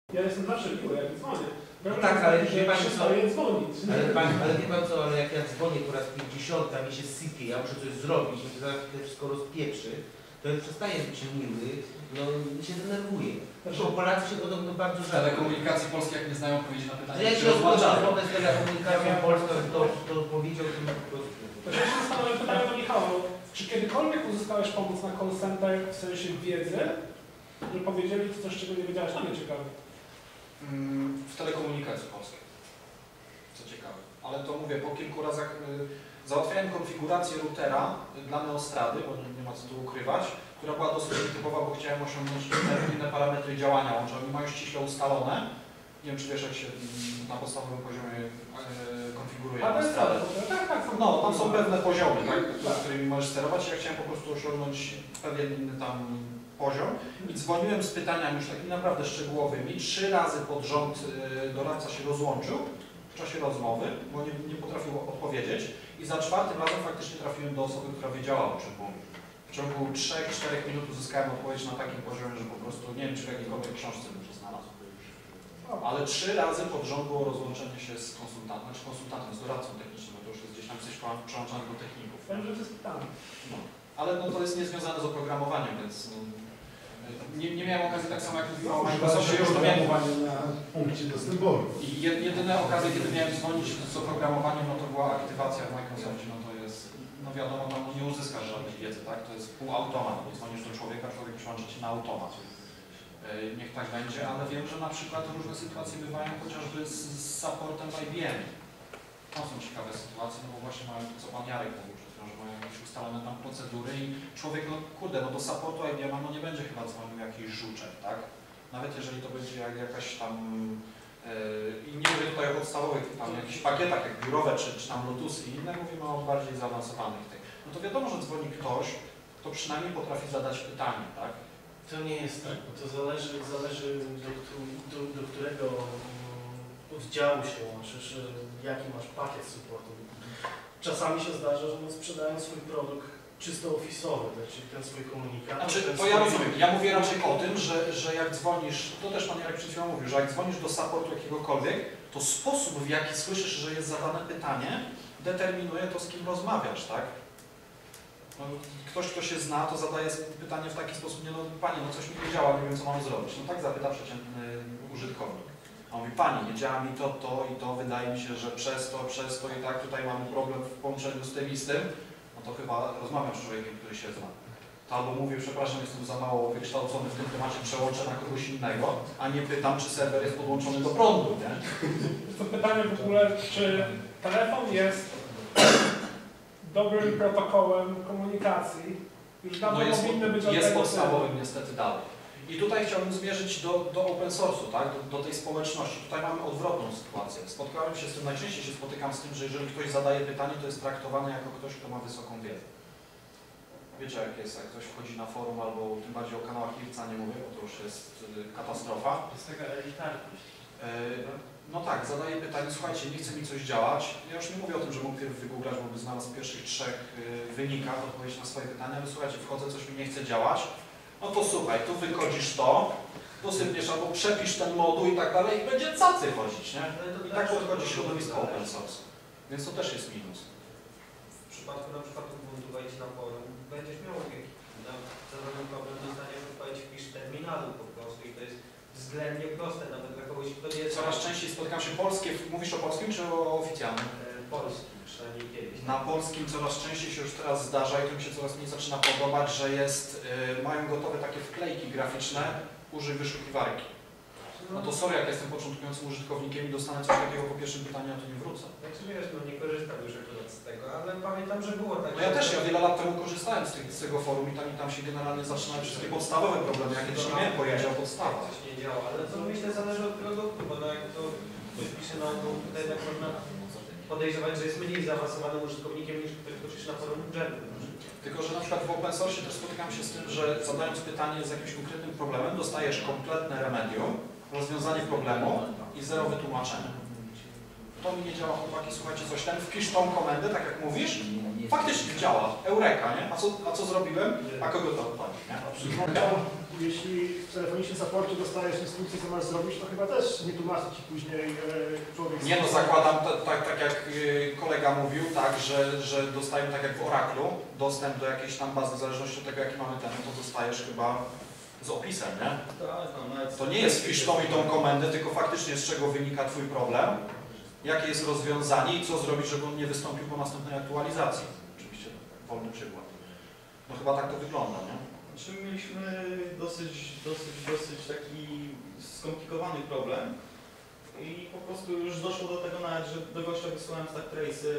Ja jestem zawsze miły, jak dzwonię. No tak, ale wie pan co? Dzwonić. Ale wie pan co, ale jak ja dzwonię po raz 50, a mi się sypie, ja muszę coś zrobić, mi się zaraz to wszystko rozpieprzy, to ja przestaję być miły, no i się denerwuję. Zresztą Polacy się podobno bardzo żałują. Telekomunikacji polskiej, jak nie znają odpowiedzi na pytanie, Jak się rozmawiam z telekomunikacją polską, to powiedział tym po prostu. To się zastanawiam pytanie do Michała, czy kiedykolwiek uzyskałeś pomoc na call center w sensie wiedzy, że powiedzieli coś, czego nie wiedziałeś? To mnie ciekawe. W telekomunikacji polskiej. Co ciekawe. Ale to mówię, po kilku razach załatwiałem konfigurację routera dla Neostrady, bo nie ma co tu ukrywać, która była dosyć typowa, bo chciałem osiągnąć inne parametry działania łącza. Oni mają ściśle ustalone. Nie wiem, czy wiesz, jak się na podstawowym poziomie konfiguruje Neostradę. Tak, no, tam są pewne poziomy, tak, którymi możesz sterować. Ja chciałem po prostu osiągnąć pewien inny tam poziom i dzwoniłem z pytaniami już takimi naprawdę szczegółowymi. 3 razy pod rząd doradca się rozłączył w czasie rozmowy, bo nie potrafił odpowiedzieć i za 4. razem faktycznie trafiłem do osoby, która wiedziała, o czym mówi. W ciągu 3-4 minut uzyskałem odpowiedź na takim poziomie, że po prostu nie wiem, czy w jakiejkolwiek książce bym to znalazł. Ale 3 razy pod rząd było rozłączenie się z konsultantem, z doradcą technicznym, bo to już jest gdzieś tam coś przełączane do techników. Wiem, że to jest pytanie. No. Ale no, to jest niezwiązane z oprogramowaniem, więc nie miałem okazji tak samo jak mówiłem o Microsoftie, już to miałem na punkcie dostęporu. I jedyne okazje, kiedy miałem dzwonić z oprogramowaniem, no to była aktywacja w Microsoftie, no to jest, no wiadomo, no nie uzyskasz żadnej wiedzy, tak? To jest półautomat, bo dzwonisz do człowieka, człowiek przełącza się na automat. Niech tak będzie, ale wiem, że na przykład różne sytuacje bywają chociażby z supportem w IBM. Tam są ciekawe sytuacje, no bo właśnie mają to, co pan Jarek mówił, że mają jakieś ustalone tam procedury i człowiek, no kurde, no do supportu IBM no nie będzie chyba dzwonił jakiś żuczek, tak? Nawet jeżeli to będzie jakaś tam, i nie mówię tutaj o podstawowych tam jakichś pakietach jak biurowe czy tam Lotusy i inne, mówimy o bardziej zaawansowanych tych. No to wiadomo, że dzwoni ktoś, kto przynajmniej potrafi zadać pytanie, tak? To nie jest tak, bo to zależy do którego oddziału się łączysz, jaki masz pakiet supportu. Czasami się zdarza, że my sprzedajemy swój produkt czysto ofisowy, tak, czyli ten swój komunikat. Znaczy, to ja rozumiem. Ja mówię raczej o tym, że jak dzwonisz, to też pan Jarek przed chwilą mówił, że jak dzwonisz do supportu jakiegokolwiek, to sposób, w jaki słyszysz, że jest zadane pytanie, determinuje to, z kim rozmawiasz, tak? No, ktoś, kto się zna, to zadaje pytanie w taki sposób, nie no panie, no coś mi nie działa, nie wiem co mam zrobić. No tak zapyta przeciętny użytkownik. A on mówi, pani, nie działa mi to i to, wydaje mi się, że przez to i tak tutaj mamy problem w połączeniu z tym i z tym. No to chyba rozmawiam z człowiekiem, który się zna. To albo mówię, przepraszam, jestem za mało wykształcony w tym temacie, przełączę na kogoś innego, a nie pytam, czy serwer jest podłączony do prądu, nie? To pytanie w ogóle, czy telefon jest dobrym protokołem komunikacji? Już dawno No powinny być jest podstawowym niestety dalej. I tutaj chciałbym zmierzyć do open source'u, tak? do tej społeczności. Tutaj mamy odwrotną sytuację. Spotkałem się z tym, najczęściej się spotykam z tym, że jeżeli ktoś zadaje pytanie, to jest traktowany jako ktoś, kto ma wysoką wiedzę. Wiecie jak jest, jak ktoś wchodzi na forum albo tym bardziej o kanałach Irca nie mówię, bo to już jest katastrofa. To jest taka elitarność. No tak, zadaję pytanie, słuchajcie, nie chce mi coś działać. Ja już nie mówię o tym, że mógł wygooglać, bo by znalazł w pierwszych 3 wynikach odpowiedź na swoje pytania, ale słuchajcie, wchodzę, coś mi nie chce działać. No to słuchaj, tu wychodzisz to, dosypniesz albo przepisz ten moduł i tak dalej i będzie cacy chodzić, nie? I tak podchodzi środowisko open source. Więc to też jest minus. W przypadku na przykład Ubuntu wejdź na forum, będziesz miał żaden problem dostania odpowiedź wpisz terminalu po prostu i to jest względnie proste, nawet dla kogoś, kto nie jest... Coraz częściej spotykam się polskie, mówisz o polskim czy o oficjalnym? Polskim, przynajmniej kiedyś. Na polskim coraz częściej się już teraz zdarza i to mi się coraz mniej zaczyna podobać, że jest, mają gotowe takie wklejki graficzne, użyj wyszukiwarki. No to sorry, jak jestem początkującym użytkownikiem i dostanę coś takiego po pierwszym pytaniu, a to nie wrócę. Znaczy wiesz, no nie korzystam już akurat z tego, ale pamiętam, że było tak. No ja też, ja wiele lat temu korzystałem z tego forum i tam się generalnie zaczynały wszystkie podstawowe problemy, jakie też nie miałem pojęcia o podstawach. Coś nie działa, ale to myślę zależy od produktu, bo no jak to ktoś pisze na to jednak można podejrzewać, że jest mniej zaawansowanym użytkownikiem niż ktoś, kto pisze na forum urzędu. Tylko, że na przykład w open source też spotykam się z tym, że zadając pytanie z jakimś konkretnym problemem, dostajesz kompletne remedium, rozwiązanie problemu i zero wytłumaczenia. To mi nie działa, chłopaki, słuchajcie, coś ten, wpisz tą komendę, tak jak mówisz, faktycznie działa, eureka, nie? A co zrobiłem? A kogo to odpali, nie? jeśli w telefonicznym supporcie dostajesz instrukcję, co masz zrobić, to chyba też nie tłumaczy ci później człowiek. Nie no, zakładam, tak jak kolega mówił, tak, że dostajemy tak jak w Oraclu, dostęp do jakiejś tam bazy, w zależności od tego jaki mamy ten, to dostajesz chyba z opisem, nie? To nie jest wpisz tą i tą komendę, tylko faktycznie z czego wynika twój problem, jakie jest rozwiązanie i co zrobić, żeby on nie wystąpił po następnej aktualizacji. Oczywiście wolny przykład. No chyba tak to wygląda, nie? Znaczy mieliśmy dosyć taki skomplikowany problem i po prostu już doszło do tego nawet, że do gościa wysłałem stack trace'y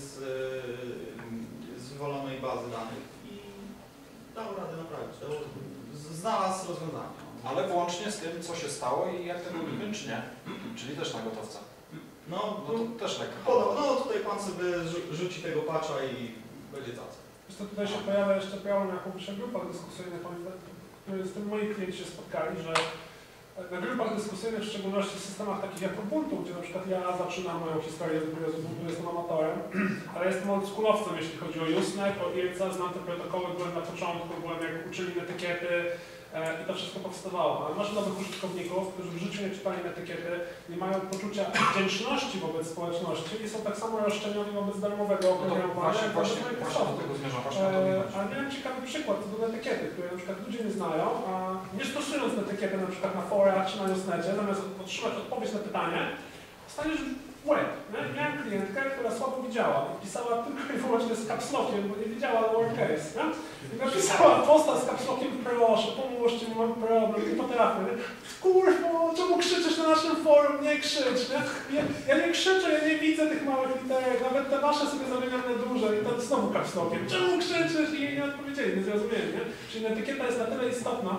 z wywolonej bazy danych i dał radę naprawić, znalazł rozwiązanie. Ale włącznie z tym, co się stało i jak tego uniknąć, czy nie? Czyli też na gotowca. No to też tak. no tutaj pan sobie rzuci tego patcha i będzie cacy. Wiesz co, tutaj się pojawia jeszcze problem, jaką piszę w grupach dyskusyjnych, które z tym moi klienci się spotkali, że na grupach dyskusyjnych, w szczególności w systemach takich jak Ubuntu, gdzie na przykład ja zaczynam moją historię z Ubuntu, jestem amatorem, ale jestem oldschoolowcem, jeśli chodzi o Usenet, o IRC, znam te protokoły, byłem na początku, byłem jak uczyli etykiety i to wszystko powstawało. Ale masz nowych użytkowników, którzy w życiu nie czytali etykiety, nie mają poczucia wdzięczności wobec społeczności i są tak samo roszczeniowi wobec darmowego oprogramowania, jak wobec Microsoftu. A miałem ciekawy przykład co do etykiety, które na przykład ludzie nie znają, a nie stosując etykiety na przykład na forach czy na Usenecie, zamiast otrzymać odpowiedź na pytanie, dostaniesz łeb. Miałem klientkę, która słabo widziała i pisała tylko i wyłącznie z capslockiem, bo nie widziała lowercase. Nie? I napisała posta z capslockiem, proszę, pomóżcie mi, mam problem, nie potrafię. Nie? Kurwa, czemu krzyczysz na naszym forum? Nie krzycz. Nie? Ja nie krzyczę, ja nie widzę tych małych literek, nawet te wasze sobie zamieniam na duże i to znowu capslockiem. Czemu krzyczysz? I nie odpowiedzieli, nie zrozumieli. Nie? Czyli etykieta jest na tyle istotna,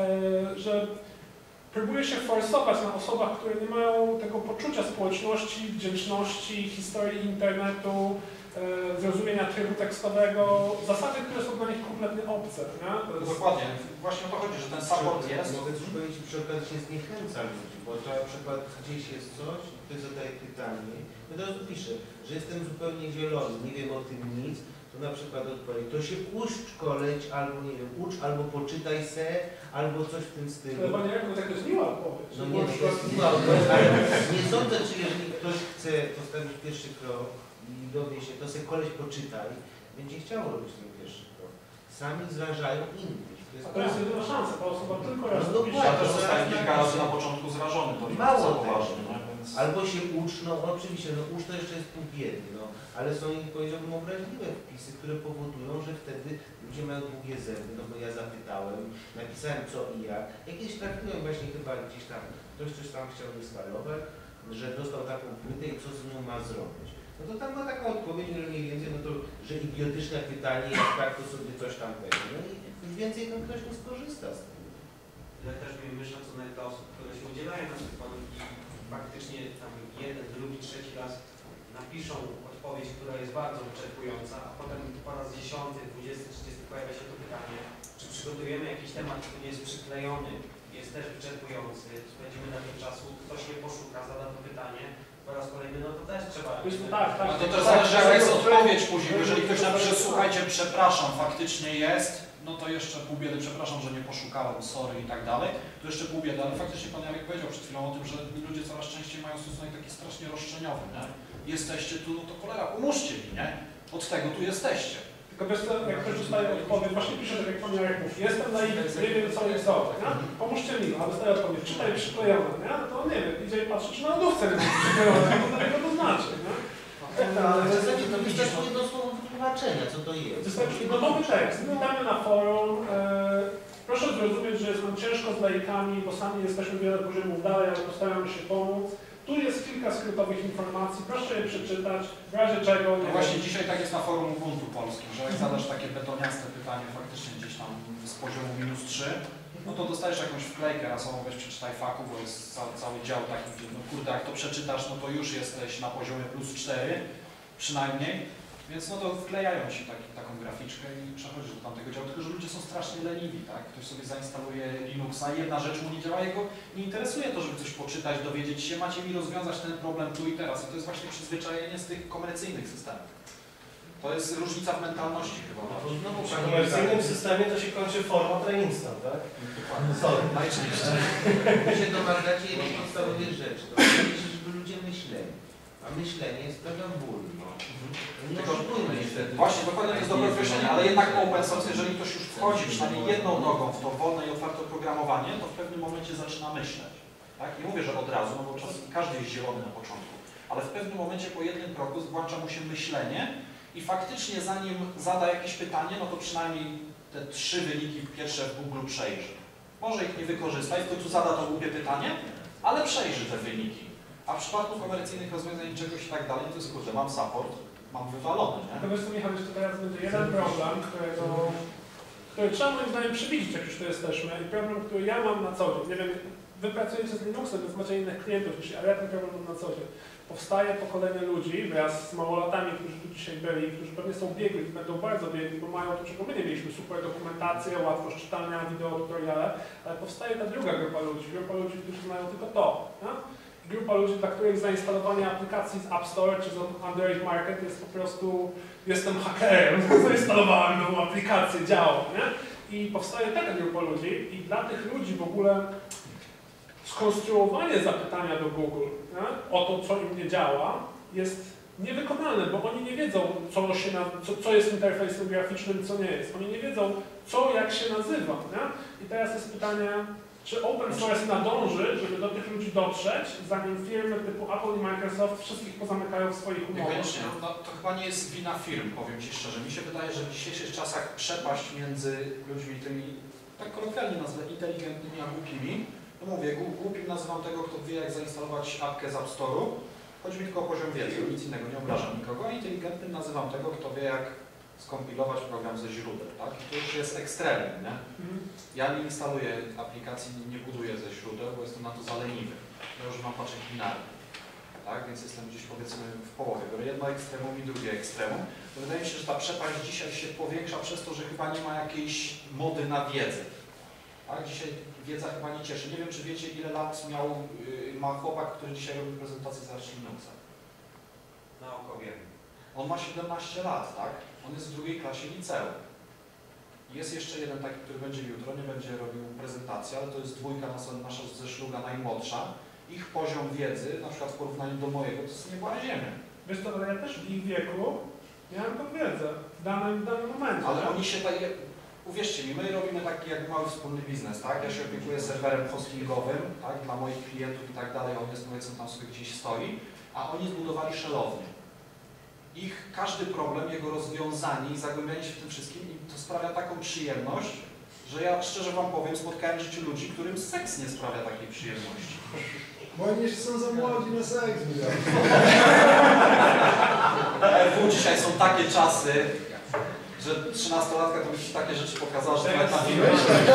że próbuje się forsować na osobach, które nie mają tego poczucia społeczności, wdzięczności, historii internetu, zrozumienia trybu tekstowego, zasady, które są dla nich kompletnie obce. Nie? Dokładnie, właśnie o to chodzi, że ten support jest. Mogę też powiedzieć, przy okazji się zniechęca ludzi, bo to na przykład gdzieś jest coś, ktoś zadaje pytanie, ja od razu piszę, że jestem zupełnie zielony, nie wiem o tym nic, to na przykład odpowiedź, to się ucz szkoleć, albo nie wiem, ucz, albo poczytaj se, albo coś w tym stylu. Chyba nie, bo tak to jest miła odpowiedź. No nie, to jest miła odpowiedź, ale nie sądzę, czy jeżeli ktoś chce postawić pierwszy krok i dowie się, to sobie koleś poczytaj, będzie chciał robić ten pierwszy krok. Sami zrażają innych. A to jest jedyna szansa, ta osoba tylko raz No robi. Ja też zostałem kilka razy na początku zrażony, to Mało jest tego. poważne, nie? Więc... Albo się ucz, no oczywiście, no ucz to jeszcze jest pół biedy, no, ale są, powiedziałbym, obraźliwe wpisy, które powodują, że wtedy ludzie mają długie zęby, no bo ja zapytałem, napisałem co i jak. Jakieś trafiłem właśnie chyba gdzieś tam, ktoś coś tam chciał instalować, że dostał taką płytę i co z nią ma zrobić. No to tam ma taka odpowiedź, że mniej więcej, no to, że idiotyczne pytanie, jak tak, to sobie coś tam będzie. No i już więcej tam ktoś nie skorzysta z tego. Ja też bym szacunek dla osób, które się udzielają na przykład i faktycznie tam jeden, drugi, trzeci raz napiszą odpowiedź, która jest bardzo wyczerpująca, a potem po raz 10., 20., 30 pojawia się to pytanie, czy przygotujemy jakiś temat, który nie jest przyklejony, jest też wyczerpujący, spędzimy na tym czasu, ktoś nie poszuka, zada to pytanie, po raz kolejny, no to też trzeba... Tak, tak. No to też zależy, jaka jest odpowiedź później. Jeżeli ktoś napisze, słuchajcie, przepraszam, faktycznie jest, no to jeszcze pół biedy, przepraszam, że nie poszukałem, sorry i tak dalej, to jeszcze pół biedy, ale faktycznie pan Jarek powiedział przed chwilą o tym, że ludzie coraz częściej mają stosunek taki strasznie roszczeniowy, nie? Jesteście tu, no to cholera, pomóżcie mi, nie? Od tego tu jesteście. Tylko wiesz co, jak ktoś dostaje odpowiedź, właśnie pisze tak jak pan Jarek mówi, jestem naiwny, nie wiem co jest dobre, nie? Pomóżcie mi, a dostaje odpowiedź, czytaj przyklejone, nie? No to nie wiem, idzie i patrzy, czy na lodówce jest przyklejone, to dla niego to znaczy, nie? Ale w zasadzie to wystarczy jedno słowo wytłumaczenia, co to jest. Wystarczy gotowy tekst, witamy na forum, proszę zrozumieć, że jest nam ciężko z laikami, bo sami jesteśmy wiele poziomów dalej, ale postaramy się pomóc. Tu jest kilka skrótowych informacji, proszę je przeczytać, w razie czego... No właśnie dzisiaj tak jest na forum Ubuntu polskim, że jak zadasz takie betoniaste pytanie faktycznie gdzieś tam z poziomu -3, no to dostajesz jakąś wklejkę rasową, weź przeczytaj faku, bo jest cały dział taki, gdzie no kurde, jak to przeczytasz, no to już jesteś na poziomie +4 przynajmniej, więc no to wklejają ci taką graficzkę i przechodzisz do tamtego działu, tylko że ludzie są strasznie leniwi, tak? Ktoś sobie zainstaluje Linuxa i jedna rzecz mu nie działa, jego nie interesuje to, żeby coś poczytać, dowiedzieć się, macie mi rozwiązać ten problem tu i teraz. I to jest właśnie przyzwyczajenie z tych komercyjnych systemów. To To jest różnica w mentalności chyba. To znowu W pani komercyjnym systemie to się kończy format instant, tak? Sorry. Najczęściej. Wy się domagacie jednej podstawowej rzeczy. Domagacie się, żeby ludzie myśleli. A myślenie sprawia ból. No. Nie oszukujmy się wtedy. Właśnie, dokładnie to jest dobre określenie, ale jednak open source, jeżeli ktoś już wchodzi przynajmniej jedną nogą w to wolne i otwarte oprogramowanie, to w pewnym momencie zaczyna myśleć. Tak? Nie mówię, że od razu, no bo czasem każdy jest zielony na początku, ale w pewnym momencie po jednym kroku włącza mu się myślenie i faktycznie zanim zada jakieś pytanie, no to przynajmniej te 3 wyniki pierwsze w Google przejrzy. Może ich nie wykorzysta i w końcu zada to głupie pytanie, ale przejrzy te wyniki. A w przypadku komercyjnych rozwiązań czegoś i tak dalej, to jest kurde, mam support, mam wywalony, nie? To wiesz co, Michał, jeszcze teraz będzie jeden problem, który trzeba moim zdaniem przewidzieć, jak już tu jesteśmy, i problem, który ja mam na co dzień. Nie wiem, wy pracujecie z Linuxem, więc macie innych klientów niż ja, ale ja ten problem mam na co dzień. Powstaje pokolenie ludzi wraz z małolatami, którzy tu dzisiaj byli, którzy pewnie są biegli, będą bardzo biegli, bo mają to, czego my nie mieliśmy, super dokumentację, łatwość czytania, wideo, tutoriale, ale powstaje ta druga grupa ludzi, którzy znają tylko to. Nie? Grupa ludzi, dla których zainstalowanie aplikacji z App Store czy z Android Market jest po prostu, jestem hakerem, zainstalowałem nową aplikację, działa, nie? I powstaje taka grupa ludzi i dla tych ludzi w ogóle skonstruowanie zapytania do Google, nie? O to, co im nie działa, jest niewykonalne, bo oni nie wiedzą, co jest interfejsem graficznym, co nie jest. Oni nie wiedzą, co, jak się nazywa, nie? I teraz jest pytanie, czy open source nadąży, żeby do tych ludzi dotrzeć, zanim firmy typu Apple i Microsoft wszystkich pozamykają w swoich umowach? Niekoniecznie. No, to chyba nie jest wina firm, powiem Ci szczerze. Mi się wydaje, że w dzisiejszych czasach przepaść między ludźmi tymi, tak kolokwialnie nazwę, inteligentnymi a głupimi. No mówię, głupim nazywam tego, kto wie, jak zainstalować apkę z App Store'u. Chodzi mi tylko o poziom wiedzy, nic innego, nie obrażam nikogo. A inteligentnym nazywam tego, kto wie, jak skompilować program ze źródeł, tak? I to już jest ekstremum, nie? Ja nie instaluję aplikacji, nie buduję ze źródeł, bo jestem na to za leniwy. Ja używam paczek binarnych, tak? Więc jestem gdzieś, powiedzmy, w połowie. Biorę jedno ekstremum i drugie ekstremum. To wydaje mi się, że ta przepaść dzisiaj się powiększa przez to, że chyba nie ma jakiejś mody na wiedzę. Tak? Dzisiaj wiedza chyba nie cieszy. Nie wiem, czy wiecie, ile lat ma chłopak, który dzisiaj robi prezentację z Arch Linuxa. Na oko wiem. On ma 17 lat, tak? On jest w 2. klasie liceum. Jest jeszcze jeden taki, który będzie jutro, nie będzie robił prezentacji, ale to jest 2. nasza ze szluga najmłodsza. Ich poziom wiedzy, na przykład w porównaniu do mojego, to jest nieba na ziemię. Wiesz co, ale ja też w ich wieku miałem tą wiedzę w danym momencie. Ale oni się daje, uwierzcie mi, my robimy taki jak mały wspólny biznes, tak? Ja się opiekuję serwerem hostingowym, tak? Dla moich klientów i tak dalej, on jest, powiedzmy, tam sobie gdzieś stoi, a oni zbudowali szelownię. Ich każdy problem, jego rozwiązanie i zagłębianie się w tym wszystkim, i to sprawia taką przyjemność, że ja szczerze Wam powiem, spotkałem w życiu ludzi, którym seks nie sprawia takiej przyjemności. Bo oni jeszcze są za młodzi na seks, RW dzisiaj są takie czasy, że 13-latka to by Ci takie rzeczy pokazała, że nawet na filmie.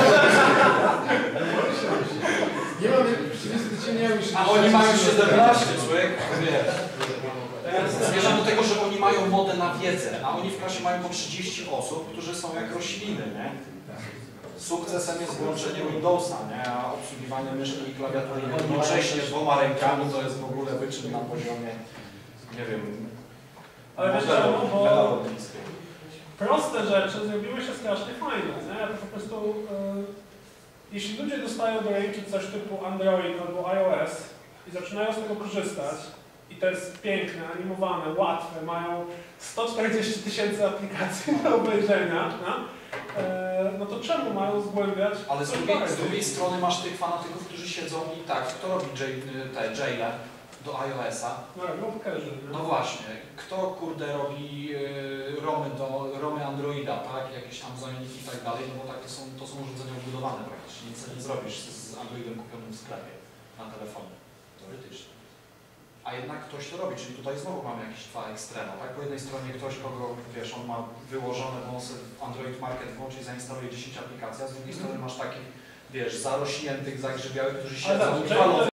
Nie mam przywieźć, nie już. A oni mają 17, człowiek, wiesz. Zmierzam do tego, że oni mają modę na wiedzę, a oni w klasie mają po 30 osób, którzy są jak rośliny, nie? Sukcesem jest włączenie Windowsa, nie? A obsługiwanie myszki i klawiatury jednocześnie 2 rękami to jest w ogóle wyczyn na poziomie, nie wiem, ale wiesz czemu, bo proste rzeczy zrobiły się strasznie fajne, nie? Po prostu, jeśli ludzie dostają do ręki coś typu Android albo iOS i zaczynają z tego korzystać, i to jest piękne, animowane, łatwe, mają 140 000 aplikacji do obejrzenia, no to czemu mają zgłębiać? Ale z drugiej strony masz tych fanatyków, którzy siedzą i tak, kto robi jaile do iOS-a? No robią hackerzy. No właśnie, kto kurde robi romy Androida, tak, jakieś tam zamienniki i tak dalej, no bo tak to są urządzenia wbudowane praktycznie, nic nie zrobisz z Androidem kupionym w sklepie na telefonie, teoretycznie. A jednak ktoś to robi, czyli tutaj znowu mamy jakieś 2 ekstrema, tak? Po jednej stronie ktoś, kogo, wiesz, on ma wyłożone, bo on sobie Android Market włączy i zainstaluje 10 aplikacji, a z drugiej strony masz takich, wiesz, zarośniętych, zagrzybiałych, którzy siedzą i walą